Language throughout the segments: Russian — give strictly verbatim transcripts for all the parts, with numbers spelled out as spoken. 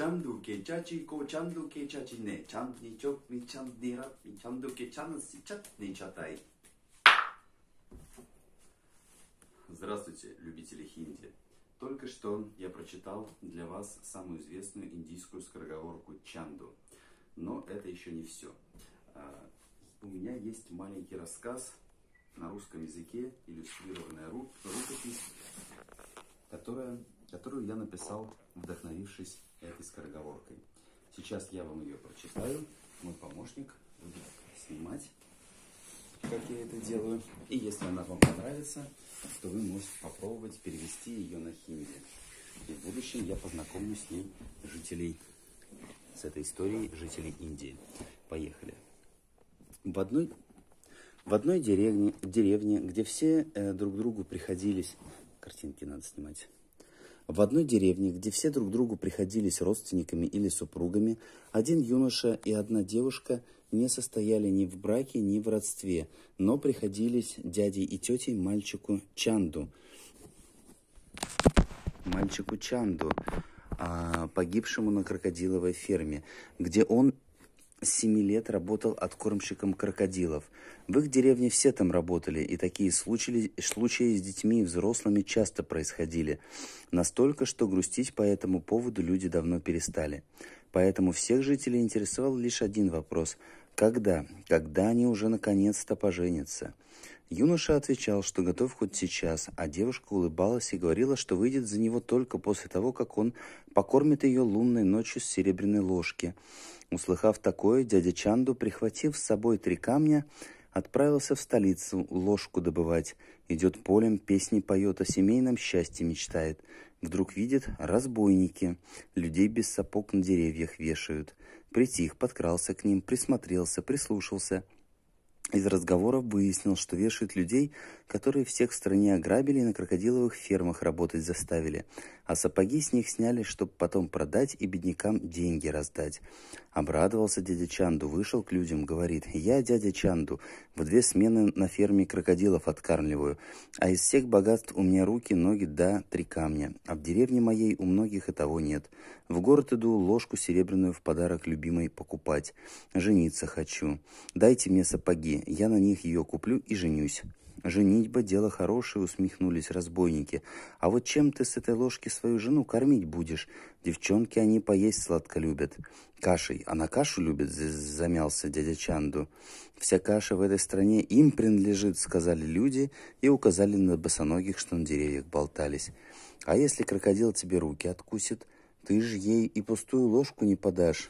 Чанду ке чачи ко чанду ке чачи не. Чанд ни чок ни чанд ни рад ни чанду ке чан си чат ни чатай. Здравствуйте, любители хинди. Только что я прочитал для вас самую известную индийскую скороговорку чанду. Но это еще не все. У меня есть маленький рассказ на русском языке, иллюстрированная рукопись, которая, которую я написал, вдохновившись этой скороговоркой. Сейчас я вам ее прочитаю. Мой помощник будет снимать, как я это делаю. И если она вам понравится, то вы можете попробовать перевести ее на хинди. И в будущем я познакомлю с ней жителей, с этой историей жителей Индии. Поехали. В одной, в одной деревне, деревне, где все э, друг другу приходились... Картинки надо снимать. В одной деревне, где все друг другу приходились родственниками или супругами, один юноша и одна девушка не состояли ни в браке, ни в родстве, но приходились дядей и тетей мальчику Чанду, мальчику Чанду, погибшему на крокодиловой ферме, где он с семи лет работал откормщиком крокодилов. В их деревне все там работали, и такие случаи, случаи с детьми и взрослыми часто происходили. Настолько, что грустить по этому поводу люди давно перестали. Поэтому всех жителей интересовал лишь один вопрос – когда? Когда они уже наконец-то поженятся? Юноша отвечал, что готов хоть сейчас, а девушка улыбалась и говорила, что выйдет за него только после того, как он покормит ее лунной ночью с серебряной ложки. Услыхав такое, дядя Чанду, прихватив с собой три камня, отправился в столицу ложку добывать. Идет полем, песни поет, о семейном счастье мечтает. Вдруг видит разбойники, людей без сапог на деревьях вешают. Притих, подкрался к ним, присмотрелся, прислушался. Из разговоров выяснил, что вешают людей, которые всех в стране ограбили и на крокодиловых фермах работать заставили, а сапоги с них сняли, чтобы потом продать и беднякам деньги раздать. Обрадовался дядя Чанду, вышел к людям, говорит: «Я, дядя Чанду, в две смены на ферме крокодилов откармливаю, а из всех богатств у меня руки, ноги да три камня, а в деревне моей у многих и того нет. В город иду ложку серебряную в подарок любимой покупать. Жениться хочу. Дайте мне сапоги, я на них ее куплю и женюсь». «Женитьба — дело хорошее», — усмехнулись разбойники. «А вот чем ты с этой ложки свою жену кормить будешь? Девчонки, они поесть сладко любят». «Кашей. Она кашу любит», — замялся дядя Чанду. «Вся каша в этой стране им принадлежит», — сказали люди и указали на босоногих, что на деревьях болтались. «А если крокодил тебе руки откусит, ты же ей и пустую ложку не подашь».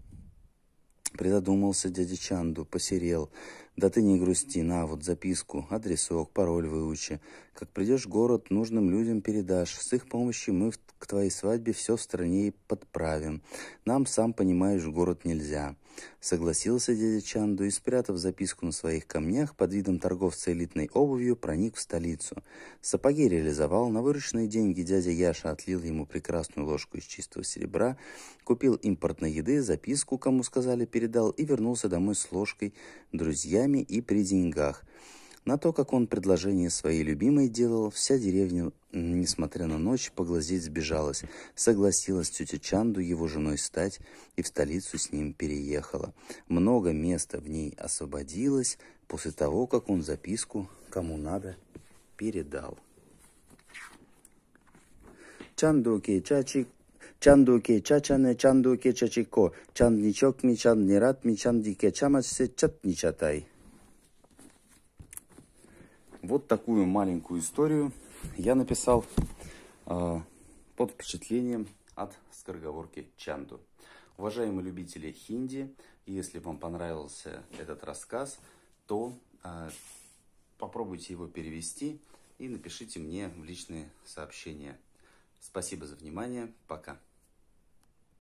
Призадумался дядя Чанду, посерел. «Да ты не грусти, на вот записку, адресок, пароль выучи. Как придешь в город, нужным людям передашь. С их помощью мы к твоей свадьбе все в стране и подправим. Нам, сам понимаешь, в город нельзя». Согласился дядя Чанду и, спрятав записку на своих камнях, под видом торговца элитной обувью проник в столицу. Сапоги реализовал, на вырученные деньги дядя Яша отлил ему прекрасную ложку из чистого серебра, купил импортной еды, записку, кому сказали, передал и вернулся домой с ложкой, друзьями и при деньгах. На то, как он предложение своей любимой делал, вся деревня, несмотря на ночь, поглазеть сбежалась. Согласилась тетя Чанду его женой стать и в столицу с ним переехала. Много места в ней освободилось после того, как он записку, кому надо, передал. Чанду ке чачи, Чанду ке чачане, чанду ке чачико, чандничок ми чанднират ми чандике чамасе чатничатай. Вот такую маленькую историю я написал э, под впечатлением от скороговорки Чанду. Уважаемые любители хинди, если вам понравился этот рассказ, то э, попробуйте его перевести и напишите мне в личные сообщения. Спасибо за внимание. Пока.